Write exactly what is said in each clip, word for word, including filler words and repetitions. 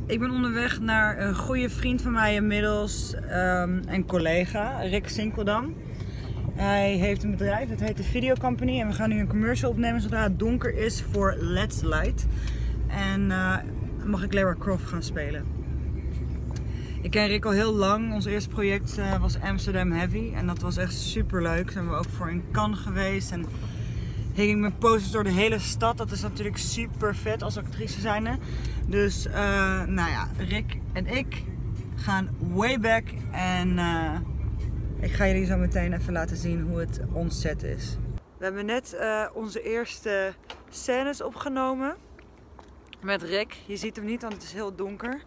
Ik ben onderweg naar een goede vriend van mij inmiddels um, en collega, Rick Sinkeldam. Hij heeft een bedrijf, dat heet de Video Company en we gaan nu een commercial opnemen zodra het donker is voor Let's Light. En uh, mag ik Lara Croft gaan spelen. Ik ken Rick al heel lang. Ons eerste project uh, was Amsterdam Heavy en dat was echt super leuk. Toen zijn we ook voor in Cannes geweest en hing ik met posters door de hele stad. Dat is natuurlijk super vet als actrice zijnde. Dus uh, nou ja, Rick en ik gaan way back en uh, ik ga jullie zo meteen even laten zien hoe het ons set is. We hebben net uh, onze eerste scènes opgenomen met Rick. Je ziet hem niet, want het is heel donker.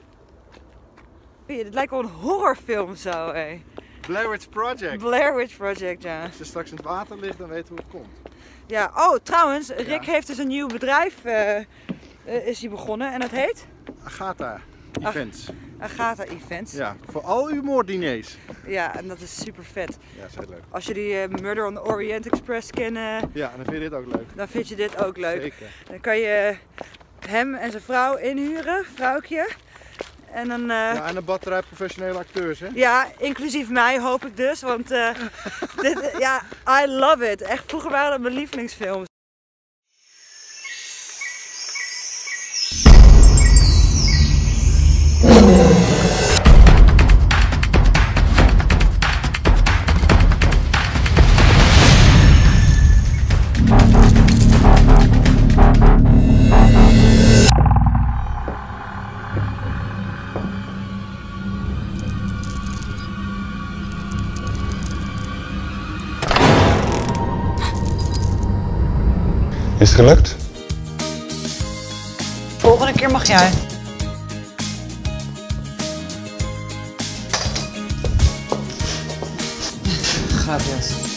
Het lijkt wel een horrorfilm zo, hé. Blair Witch Project. Blair Witch Project, ja. Als je straks in het water ligt, dan weet je hoe het komt. Ja, oh trouwens, Rick Ja. heeft dus een nieuw bedrijf uh, uh, is hij begonnen en dat heet? Agatha Events. Agatha Events. Ja, voor al uw moorddiners. Ja, en dat is super vet. Ja, is heel leuk. Als jullie uh, Murder on the Orient Express kennen, Ja, en dan vind je dit ook leuk. dan vind je dit ook leuk. Zeker. Dan kan je hem en zijn vrouw inhuren, vrouwtje. En dan, uh, Ja, en een batterij professionele acteurs, hè? ja, inclusief mij hoop ik dus, want uh, dit, ja, I love it. Echt, vroeger waren dat mijn lievelingsfilms. Is het gelukt? Volgende keer mag jij. Grapjes.